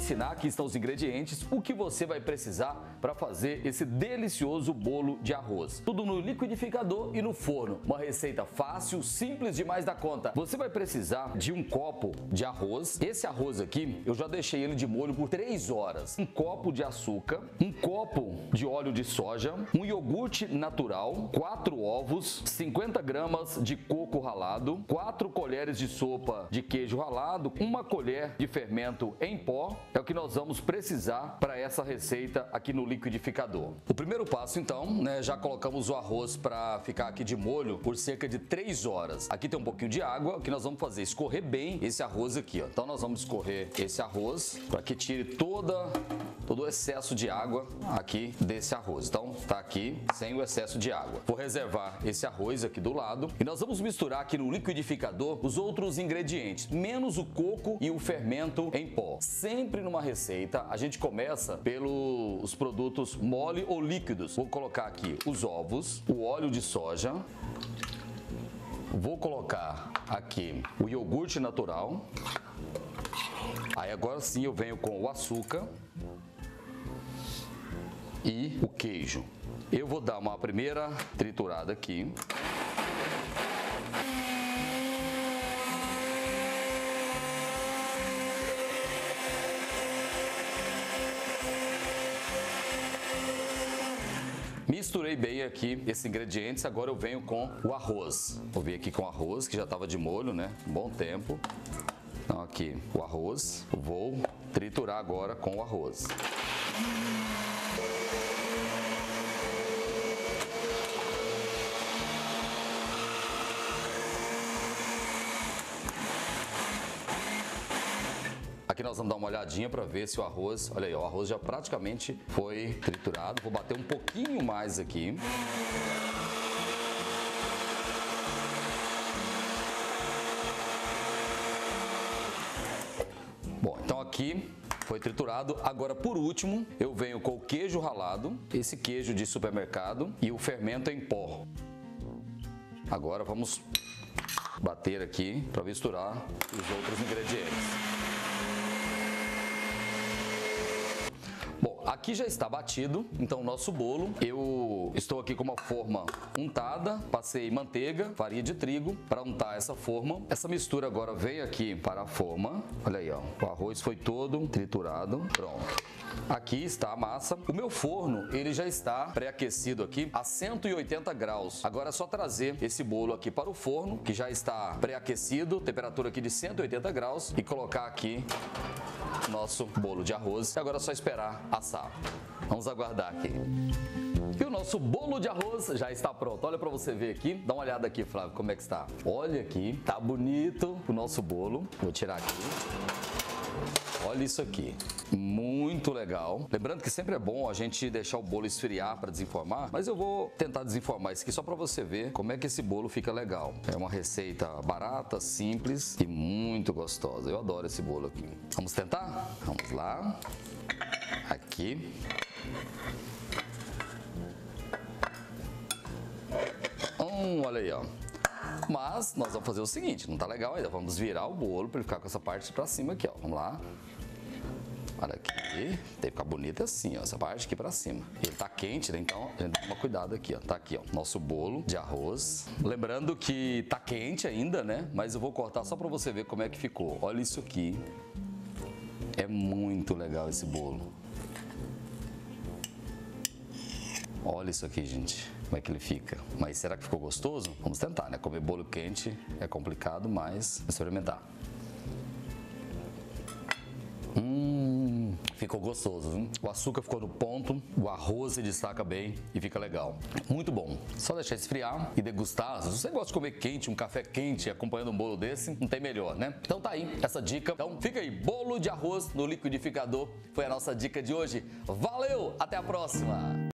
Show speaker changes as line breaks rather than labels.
ensinar, aqui estão os ingredientes, o que você vai precisar para fazer esse delicioso bolo de arroz. Tudo no liquidificador e no forno. Uma receita fácil, simples demais da conta. Você vai precisar de um copo de arroz. Esse arroz aqui, eu já deixei ele de molho por 3 horas. Um copo de açúcar, um copo de óleo de soja, um iogurte natural, 4 ovos, 50 gramas de coco ralado, 4 colheres de sopa de queijo ralado, uma colher de fermento em pó. É o que nós vamos precisar para essa receita aqui no liquidificador. O primeiro passo então, né, já colocamos o arroz para ficar aqui de molho por cerca de 3 horas. Aqui tem um pouquinho de água, o que nós vamos fazer? Escorrer bem esse arroz aqui, ó. Então nós vamos escorrer esse arroz para que tire todo o excesso de água aqui desse arroz. Então tá aqui sem o excesso de água. Vou reservar esse arroz aqui do lado e nós vamos misturar aqui no liquidificador os outros ingredientes, menos o coco e o fermento em pó. Sempre numa receita a gente começa pelos produtos mole ou líquidos. Vou colocar aqui os ovos, o óleo de soja, vou colocar aqui o iogurte natural. Aí agora sim eu venho com o açúcar e o queijo. Eu vou dar uma primeira triturada aqui. Misturei bem aqui esses ingredientes, agora eu venho com o arroz. Vou vir aqui com o arroz, que já estava de molho, né? Um bom tempo. Então aqui o arroz, vou triturar agora com o arroz. Aqui nós vamos dar uma olhadinha para ver se o arroz, olha aí, o arroz já praticamente foi triturado. Vou bater um pouquinho mais aqui. Bom, então aqui foi triturado. Agora, por último, eu venho com o queijo ralado, esse queijo de supermercado e o fermento em pó. Agora vamos bater aqui para misturar os outros ingredientes. Aqui já está batido, então o nosso bolo, eu estou aqui com uma forma untada, passei manteiga, farinha de trigo para untar essa forma. Essa mistura agora vem aqui para a forma, olha aí, ó, o arroz foi todo triturado, pronto. Aqui está a massa. O meu forno, ele já está pré-aquecido aqui a 180 graus. Agora é só trazer esse bolo aqui para o forno, que já está pré-aquecido, temperatura aqui de 180 graus, e colocar aqui nosso bolo de arroz. E agora é só esperar assar. Vamos aguardar aqui. E o nosso bolo de arroz já está pronto. Olha para você ver aqui. Dá uma olhada aqui, Flávio, como é que está. Olha aqui, tá bonito o nosso bolo. Vou tirar aqui. Olha isso aqui, muito legal. Lembrando que sempre é bom a gente deixar o bolo esfriar para desenformar, mas eu vou tentar desenformar isso aqui só para você ver como é que esse bolo fica legal. É uma receita barata, simples e muito gostosa. Eu adoro esse bolo aqui. Vamos tentar? Vamos lá. Aqui. Olha aí, ó. Mas nós vamos fazer o seguinte, não tá legal ainda, vamos virar o bolo para ele ficar com essa parte para cima aqui, ó. Vamos lá. Olha aqui, tem que ficar bonito assim, ó, essa parte aqui para cima. Ele tá quente, né? Então a gente dá uma cuidado aqui, ó. Tá aqui, ó, nosso bolo de arroz. Lembrando que tá quente ainda, né? Mas eu vou cortar só para você ver como é que ficou. Olha isso aqui. É muito legal esse bolo. Olha isso aqui, gente, como é que ele fica. Mas será que ficou gostoso? Vamos tentar, né? Comer bolo quente é complicado, mas vamos experimentar. Ficou gostoso, viu? O açúcar ficou no ponto, o arroz se destaca bem e fica legal. Muito bom. Só deixar esfriar e degustar. Se você gosta de comer quente, um café quente acompanhando um bolo desse, não tem melhor, né? Então tá aí essa dica. Então fica aí, bolo de arroz no liquidificador. Foi a nossa dica de hoje. Valeu, até a próxima!